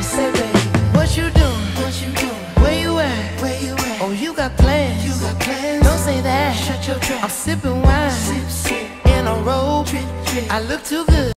Say, baby, what you doing? What you doing? Where you at? Where you at? Oh, you got plans. You got plans. Don't say that. Shut your trap. I'm sipping wine. Sip, sip. In a robe. Drip, drip. I look too good.